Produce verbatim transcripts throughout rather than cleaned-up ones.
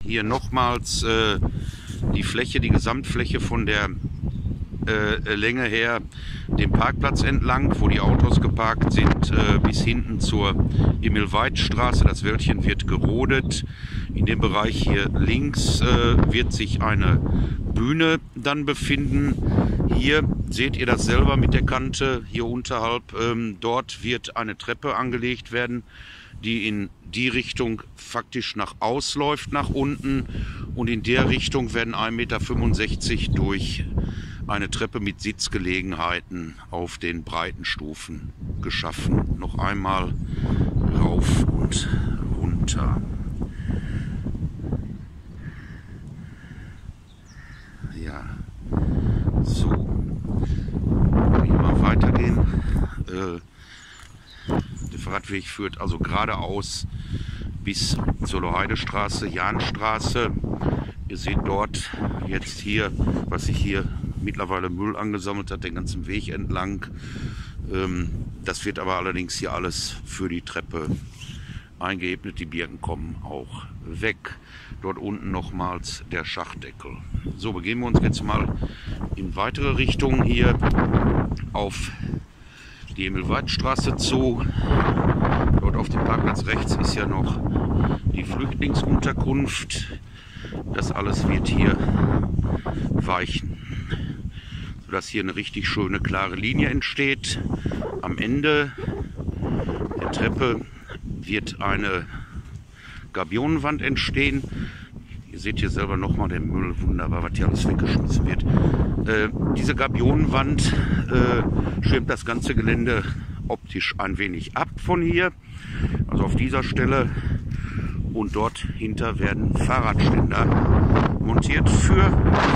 hier nochmals äh, die Fläche, die Gesamtfläche von der äh, Länge her den Parkplatz entlang, wo die Autos geparkt sind, äh, bis hinten zur Emil-Weid-Straße. Das Wäldchen wird gerodet. In dem Bereich hier links äh, wird sich eine Bühne dann befinden. Hier seht ihr das selber mit der Kante hier unterhalb. Ähm, dort wird eine Treppe angelegt werden, die in die Richtung faktisch nach ausläuft, nach unten. Und in der Richtung werden ein Meter fünfundsechzig durch eine Treppe mit Sitzgelegenheiten auf den breiten Stufen geschaffen. Noch einmal rauf und runter. Ja, so. Wenn wir mal weitergehen. Äh, der Fahrradweg führt also geradeaus bis zur Loheidestraße, Jahnstraße. Ihr seht dort jetzt hier, was sich hier mittlerweile Müll angesammelt hat, den ganzen Weg entlang. Ähm, das wird aber allerdings hier alles für die Treppe eingeebnet. Die Birken kommen auch weg. Dort unten nochmals der Schachtdeckel. So, begeben wir uns jetzt mal in weitere Richtung hier auf die Emil-Weid-Straße zu. Dort auf dem Parkplatz rechts ist ja noch die Flüchtlingsunterkunft. Das alles wird hier weichen, sodass hier eine richtig schöne klare Linie entsteht. Am Ende der Treppe wird eine Gabionenwand entstehen. Ihr seht hier selber nochmal den Müll, wunderbar, was hier alles weggeschmissen wird. Äh, diese Gabionenwand äh, schirmt das ganze Gelände optisch ein wenig ab von hier. Also auf dieser Stelle. Und dort hinter werden Fahrradständer montiert für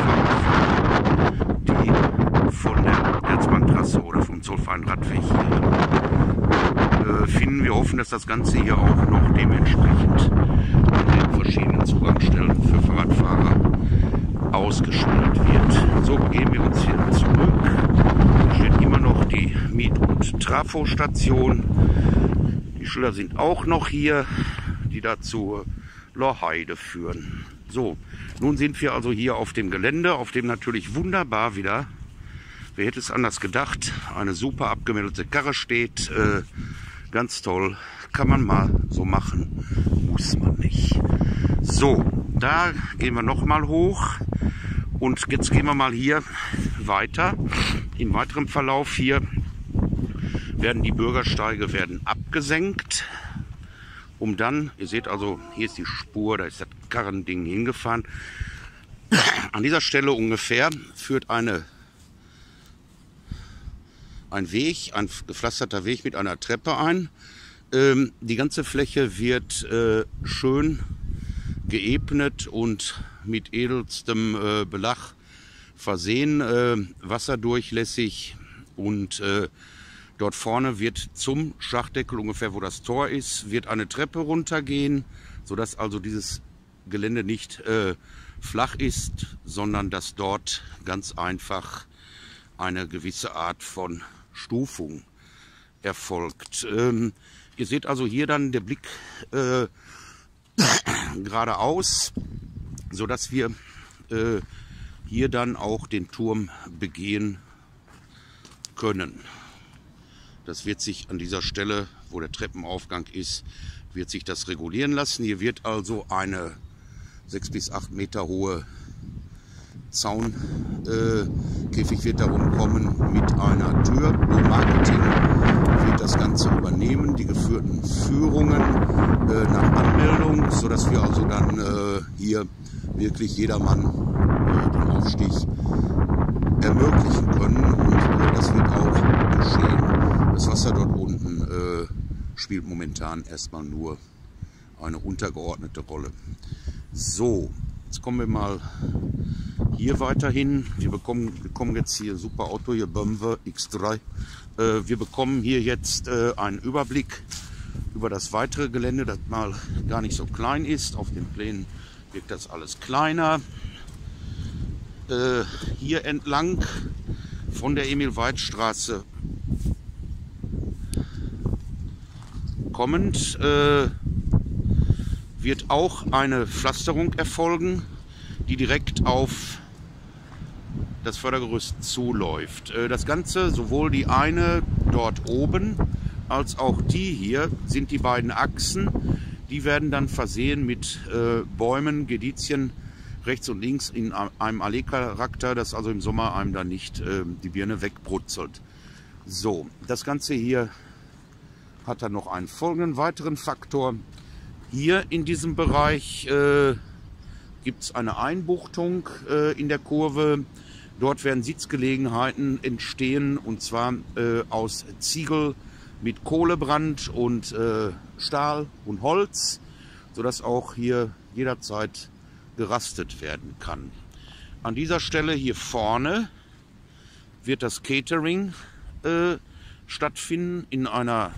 die von der Erzbahntrasse oder vom zollfreien Radweg hier äh, finden. Wir hoffen, dass das Ganze hier auch noch dementsprechend an den verschiedenen Zugangsstellen für Fahrradfahrer ausgeschildert wird. So begeben wir uns hier zurück. Hier steht immer noch die Miet- und Trafostation. Die Schilder sind auch noch hier, die da zur Loheide führen. So, nun sind wir also hier auf dem Gelände, auf dem natürlich wunderbar wieder, wer hätte es anders gedacht, eine super abgemeldete Karre steht. Äh, ganz toll, kann man mal so machen, muss man nicht. So, da gehen wir noch mal hoch und jetzt gehen wir mal hier weiter. Im weiteren Verlauf hier werden die Bürgersteige werden abgesenkt, um dann, ihr seht also, hier ist die Spur, da ist das Karrending hingefahren. An dieser Stelle ungefähr führt eine, ein Weg, ein gepflasterter Weg mit einer Treppe ein. Ähm, die ganze Fläche wird äh, schön geebnet und mit edelstem äh, Belag versehen, äh, wasserdurchlässig, und äh, dort vorne wird zum Schachtdeckel, ungefähr wo das Tor ist, wird eine Treppe runtergehen, sodass also dieses Gelände nicht äh, flach ist, sondern dass dort ganz einfach eine gewisse Art von Stufung erfolgt. Ähm, ihr seht also hier dann der Blick äh, geradeaus, sodass wir äh, hier dann auch den Turm begehen können. Das wird sich an dieser Stelle, wo der Treppenaufgang ist, wird sich das regulieren lassen. Hier wird also eine sechs bis acht Meter hohe Zaunkäfig äh, wird darum kommen mit einer Tür. Blue Marketing wird das Ganze übernehmen, die geführten Führungen äh, nach Anmeldung, sodass wir also dann äh, hier wirklich jedermann äh, den Aufstieg ermöglichen können, und äh, das wird auch geschehen. Das Wasser dort unten äh, spielt momentan erstmal nur eine untergeordnete Rolle. So, jetzt kommen wir mal hier weiterhin. Wir bekommen, wir bekommen jetzt hier, super Auto hier, B M W X drei. Äh, wir bekommen hier jetzt äh, einen Überblick über das weitere Gelände, das mal gar nicht so klein ist. Auf den Plänen wirkt das alles kleiner. Äh, hier entlang von der Emil-Weid-Straße kommend äh, wird auch eine Pflasterung erfolgen, die direkt auf das Fördergerüst zuläuft. Das Ganze, sowohl die eine dort oben als auch die hier, sind die beiden Achsen. Die werden dann versehen mit äh, Bäumen, Gedizien rechts und links in einem Allee-Charakter, dass also im Sommer einem dann nicht äh, die Birne wegbrutzelt. So, das Ganze hier hat dann noch einen folgenden weiteren Faktor. Hier in diesem Bereich äh, gibt es eine Einbuchtung äh, in der Kurve. Dort werden Sitzgelegenheiten entstehen, und zwar äh, aus Ziegel mit Kohlebrand und äh, Stahl und Holz, sodass auch hier jederzeit gerastet werden kann. An dieser Stelle hier vorne wird das Catering äh, stattfinden in einer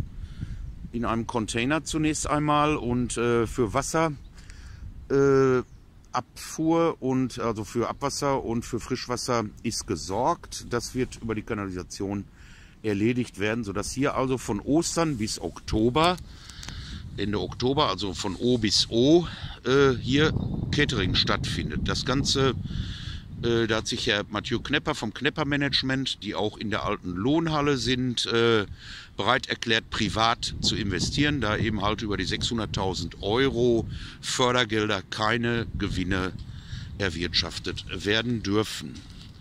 in einem Container zunächst einmal, und äh, für Wasser äh, Abfuhr und also für Abwasser und für Frischwasser ist gesorgt. Das wird über die Kanalisation erledigt werden, sodass hier also von Ostern bis Oktober, Ende Oktober, also von O bis O, äh, hier Catering stattfindet. Das Ganze, äh, da hat sich Herr Mathieu Knepper vom Knepper Management, die auch in der alten Lohnhalle sind, äh, bereit erklärt, privat zu investieren, da eben halt über die sechshunderttausend Euro Fördergelder keine Gewinne erwirtschaftet werden dürfen.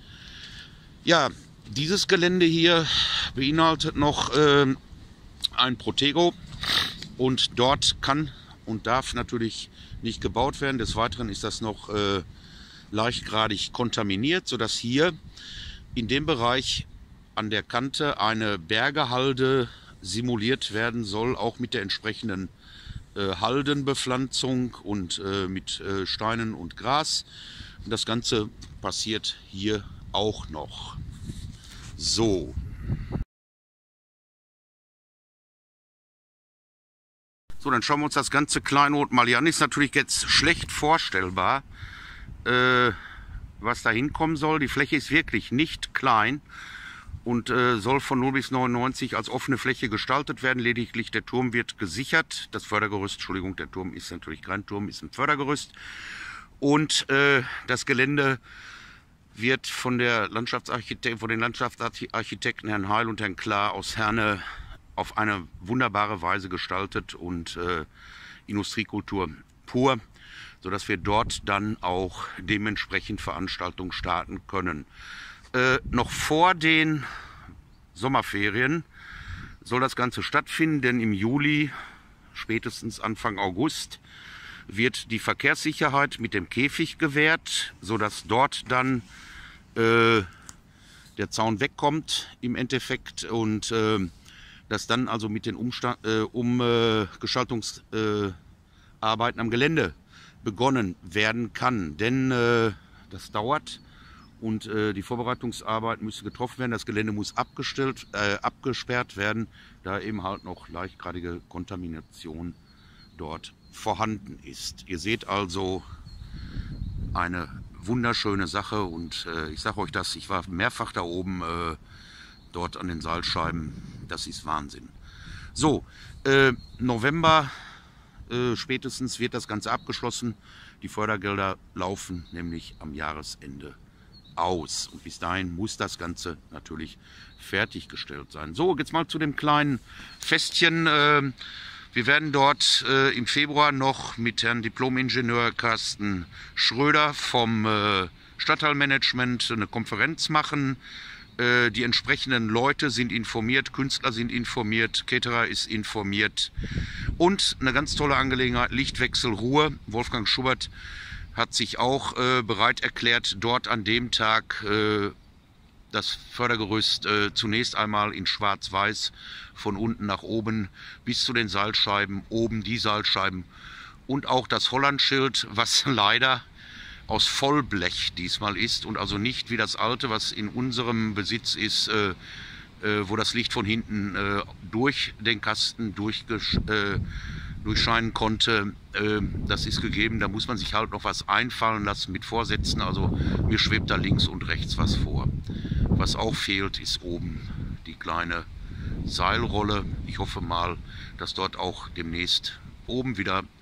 Ja, dieses Gelände hier beinhaltet noch äh, ein Protego, und dort kann und darf natürlich nicht gebaut werden. Des Weiteren ist das noch äh, leichtgradig kontaminiert, sodass hier in dem Bereich an der Kante eine Bergehalde simuliert werden soll, auch mit der entsprechenden äh, Haldenbepflanzung und äh, mit äh, Steinen und Gras. Und das Ganze passiert hier auch noch. So. So, dann schauen wir uns das ganze Kleinod mal hier an. Ist natürlich jetzt schlecht vorstellbar, äh, was da hinkommen soll. Die Fläche ist wirklich nicht klein und äh, soll von null bis neunundneunzig als offene Fläche gestaltet werden. Lediglich der Turm wird gesichert. Das Fördergerüst, Entschuldigung, der Turm ist natürlich kein Turm, ist ein Fördergerüst. Und äh, das Gelände wird von, der Landschaftsarchitekt, von den Landschaftsarchitekten Herrn Heil und Herrn Klar aus Herne auf eine wunderbare Weise gestaltet und äh, Industriekultur pur, sodass wir dort dann auch dementsprechend Veranstaltungen starten können. Äh, noch vor den Sommerferien soll das Ganze stattfinden, denn im Juli, spätestens Anfang August, wird die Verkehrssicherheit mit dem Käfig gewährt, sodass dort dann äh, der Zaun wegkommt im Endeffekt, und äh, dass dann also mit den Umsta äh, Umgestaltungsarbeiten äh, am Gelände begonnen werden kann. Denn äh, das dauert, und äh, die Vorbereitungsarbeit müsste getroffen werden. Das Gelände muss abgestellt, äh, abgesperrt werden, da eben halt noch leichtgradige Kontamination dort vorhanden ist. Ihr seht also eine wunderschöne Sache, und äh, ich sage euch das, ich war mehrfach da oben äh, dort an den Salzscheiben, das ist Wahnsinn. So, äh, November äh, spätestens wird das Ganze abgeschlossen. Die Fördergelder laufen nämlich am Jahresende aus, und bis dahin muss das Ganze natürlich fertiggestellt sein. So, jetzt mal zu dem kleinen Festchen. Äh, Wir werden dort äh, im Februar noch mit Herrn Diplom-Ingenieur Carsten Schröder vom äh, Stadtteilmanagement eine Konferenz machen. Äh, die entsprechenden Leute sind informiert, Künstler sind informiert, Caterer ist informiert. Und eine ganz tolle Angelegenheit, Lichtwechsel Ruhr. Wolfgang Schubert hat sich auch äh, bereit erklärt, dort an dem Tag äh, das Fördergerüst äh, zunächst einmal in schwarz-weiß von unten nach oben bis zu den Salzscheiben, oben die Salzscheiben und auch das Hollandschild, was leider aus Vollblech diesmal ist und also nicht wie das alte, was in unserem Besitz ist, äh, äh, wo das Licht von hinten äh, durch den Kasten durchgesch äh, durchscheinen konnte. Äh, das ist gegeben, da muss man sich halt noch was einfallen lassen mit Vorsätzen, also mir schwebt da links und rechts was vor. Was auch fehlt, ist oben die kleine Seilrolle. Ich hoffe mal, dass dort auch demnächst oben wieder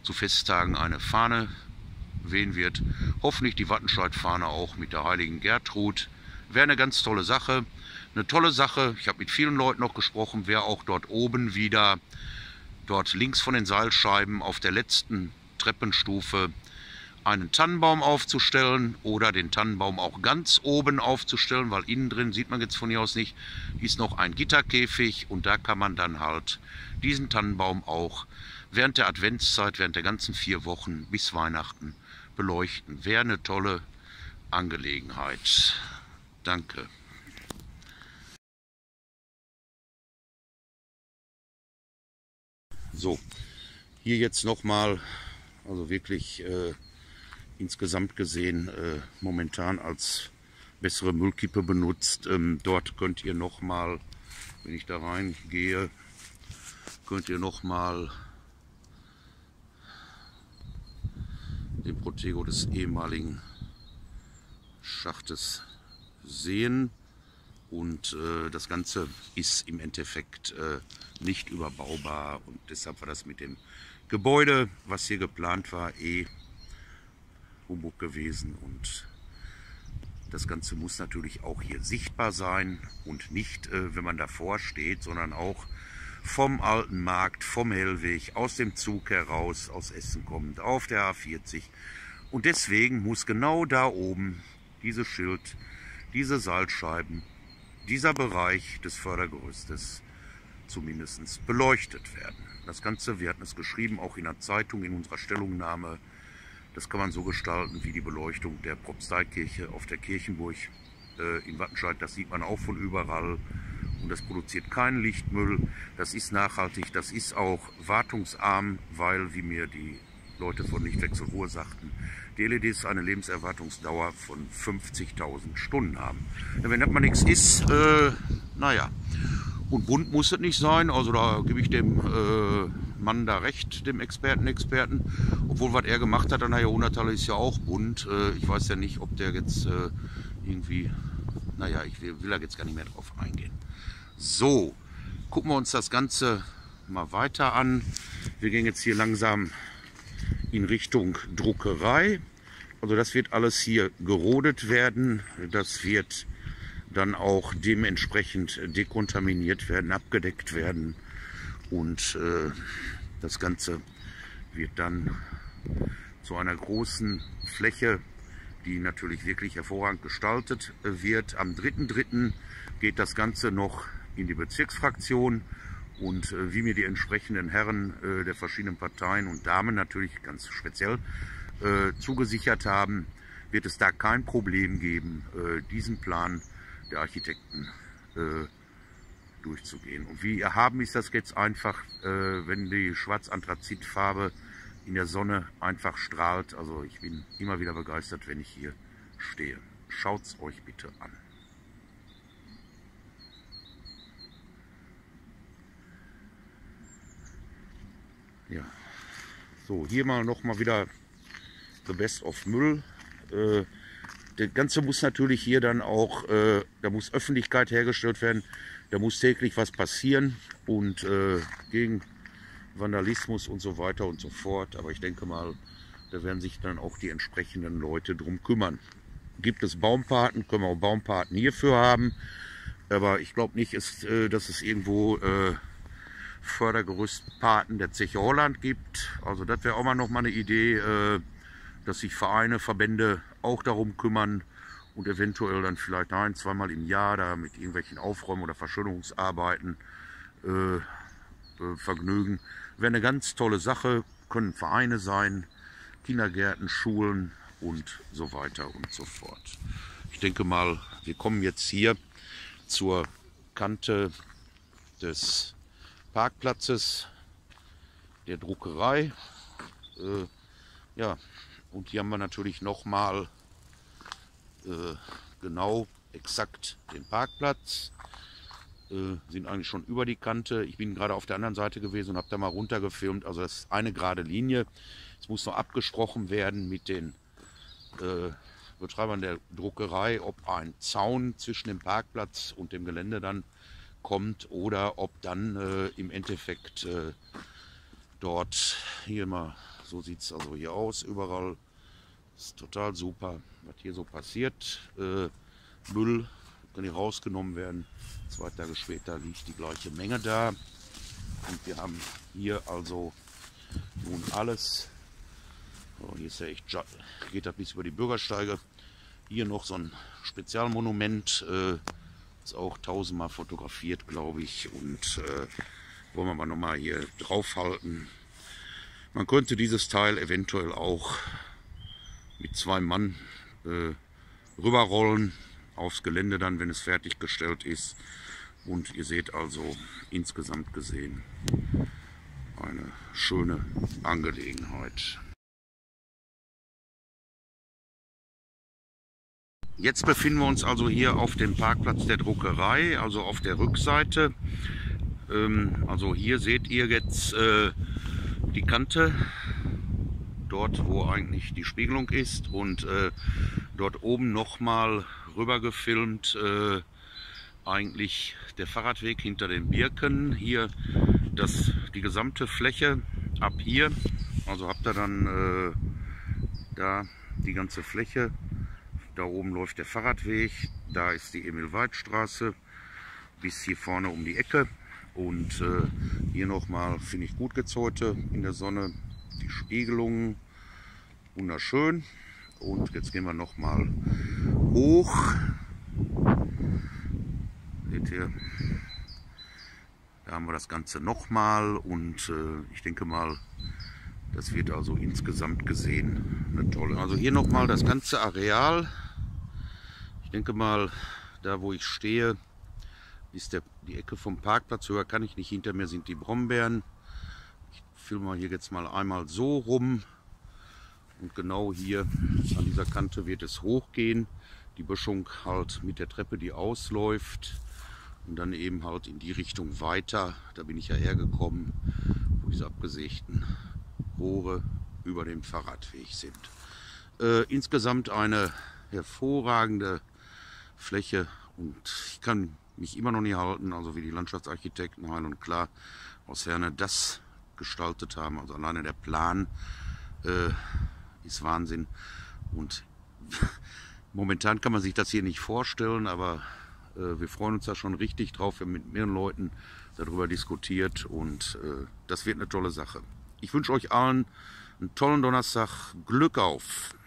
zu Festtagen eine Fahne wehen wird. Hoffentlich die Wattenscheid-Fahne auch mit der heiligen Gertrud. Wäre eine ganz tolle Sache. Eine tolle Sache. Ich habe mit vielen Leuten noch gesprochen, wäre auch dort oben wieder, dort links von den Seilscheiben auf der letzten Treppenstufe, einen Tannenbaum aufzustellen oder den Tannenbaum auch ganz oben aufzustellen, weil innen drin, sieht man jetzt von hier aus nicht, ist noch ein Gitterkäfig und da kann man dann halt diesen Tannenbaum auch während der Adventszeit, während der ganzen vier Wochen bis Weihnachten beleuchten. Wäre eine tolle Angelegenheit. Danke. So, hier jetzt nochmal, also wirklich äh, insgesamt gesehen äh, momentan als bessere Müllkippe benutzt. Ähm, dort könnt ihr nochmal, wenn ich da reingehe, könnt ihr nochmal den Protego des ehemaligen Schachtes sehen. Und äh, das Ganze ist im Endeffekt äh, nicht überbaubar und deshalb war das mit dem Gebäude, was hier geplant war, eh Humbug gewesen. Und das Ganze muss natürlich auch hier sichtbar sein und nicht, äh, wenn man davor steht, sondern auch vom alten Markt, vom Hellweg, aus dem Zug heraus, aus Essen kommend, auf der A vierzig. Und deswegen muss genau da oben dieses Schild, diese Salzscheiben, dieser Bereich des Fördergerüstes zumindest beleuchtet werden. Das Ganze, wir hatten es geschrieben, auch in der Zeitung, in unserer Stellungnahme, das kann man so gestalten wie die Beleuchtung der Propsteikirche auf der Kirchenburg äh, in Wattenscheid. Das sieht man auch von überall und das produziert keinen Lichtmüll. Das ist nachhaltig, das ist auch wartungsarm, weil, wie mir die Leute von Lichtwechselruhe sagten, die L E Ds eine Lebenserwartungsdauer von fünfzigtausend Stunden haben. Wenn das mal nichts ist, äh, naja. Und bunt muss es nicht sein, also da gebe ich dem äh, Mann da recht, dem Experten, Experten. Obwohl, was er gemacht hat an der Jahrhunderthalle ist ja auch bunt. Äh, ich weiß ja nicht, ob der jetzt äh, irgendwie, naja, ich will, will da jetzt gar nicht mehr drauf eingehen. So, gucken wir uns das Ganze mal weiter an. Wir gehen jetzt hier langsam in Richtung Druckerei. Also das wird alles hier gerodet werden. Das wird dann auch dementsprechend dekontaminiert werden, abgedeckt werden. Und äh, das Ganze wird dann zu einer großen Fläche, die natürlich wirklich hervorragend gestaltet wird. Am dritten dritten geht das Ganze noch in die Bezirksfraktion. Und äh, wie mir die entsprechenden Herren äh, der verschiedenen Parteien und Damen natürlich ganz speziell äh, zugesichert haben, wird es da kein Problem geben, äh, diesen Plan der Architekten äh, durchzugehen. Und wie ihr haben, ist das jetzt einfach, äh, wenn die Schwarz-Anthrazitfarbe in der Sonne einfach strahlt. Also ich bin immer wieder begeistert, wenn ich hier stehe. Schaut's euch bitte an. Ja, so hier mal noch mal wieder the best of Müll. Äh, das Ganze muss natürlich hier dann auch, äh, da muss Öffentlichkeit hergestellt werden, da muss täglich was passieren und äh, gegen Vandalismus und so weiter und so fort. Aber ich denke mal, da werden sich dann auch die entsprechenden Leute drum kümmern. Gibt es Baumpaten, können wir auch Baumpaten hierfür haben, aber ich glaube nicht, ist, äh, dass es irgendwo äh, Fördergerüstpaten der Zeche Holland gibt. Also das wäre auch mal noch mal eine Idee, äh, dass sich Vereine, Verbände auch darum kümmern und eventuell dann vielleicht ein, zweimal im Jahr da mit irgendwelchen Aufräumen oder Verschönerungsarbeiten äh, äh, vergnügen. Wäre eine ganz tolle Sache, können Vereine sein, Kindergärten, Schulen und so weiter und so fort. Ich denke mal, wir kommen jetzt hier zur Kante des Parkplatzes der Druckerei. Äh, ja, und hier haben wir natürlich nochmal äh, genau exakt den Parkplatz. Äh, sind eigentlich schon über die Kante. Ich bin gerade auf der anderen Seite gewesen und habe da mal runter gefilmt. Also das ist eine gerade Linie. Es muss noch abgesprochen werden mit den äh, Betreibern der Druckerei, ob ein Zaun zwischen dem Parkplatz und dem Gelände dann kommt oder ob dann äh, im Endeffekt äh, dort hier mal So sieht es also hier aus. Überall ist total super, was hier so passiert. Äh, Müll kann hier rausgenommen werden. Zwei Tage später liegt die gleiche Menge da. Und wir haben hier also nun alles. So, hier ist ja echt, geht das bis über die Bürgersteige. Hier noch so ein Spezialmonument. Äh, ist auch tausendmal fotografiert, glaube ich. Und äh, wollen wir mal nochmal hier draufhalten. Man könnte dieses Teil eventuell auch mit zwei Mann äh, rüberrollen aufs Gelände dann, wenn es fertiggestellt ist. Und ihr seht also insgesamt gesehen eine schöne Angelegenheit. Jetzt befinden wir uns also hier auf dem Parkplatz der Druckerei, also auf der Rückseite. Ähm, also hier seht ihr jetzt äh, die Kante, dort wo eigentlich die Spiegelung ist, und äh, dort oben nochmal rüber gefilmt äh, eigentlich der Fahrradweg hinter den Birken. Hier das, die gesamte Fläche ab hier, also habt ihr dann äh, da die ganze Fläche. Da oben läuft der Fahrradweg, da ist die Emil-Weid-Straße bis hier vorne um die Ecke. Und äh, hier nochmal, finde ich gut jetzt heute in der Sonne, die Spiegelung, wunderschön. Und jetzt gehen wir nochmal hoch. Seht ihr, da haben wir das Ganze nochmal, und äh, ich denke mal, das wird also insgesamt gesehen eine tolle. Also hier nochmal das ganze Areal. Ich denke mal, da wo ich stehe, ist der, die Ecke vom Parkplatz. Höher kann ich nicht, hinter mir sind die Brombeeren. Ich filme mal hier jetzt mal einmal so rum. Und genau hier an dieser Kante wird es hochgehen. Die Böschung halt mit der Treppe, die ausläuft. Und dann eben halt in die Richtung weiter. Da bin ich ja hergekommen, wo diese abgesägten Rohre über dem Fahrradweg sind. Äh, insgesamt eine hervorragende Fläche, und ich kann mich immer noch nicht halten, also wie die Landschaftsarchitekten Heil und Klar aus Herne das gestaltet haben. Also alleine der Plan äh, ist Wahnsinn, und momentan kann man sich das hier nicht vorstellen, aber äh, wir freuen uns da schon richtig drauf. Wir haben mit mehreren Leuten darüber diskutiert, und äh, das wird eine tolle Sache. Ich wünsche euch allen einen tollen Donnerstag. Glück auf!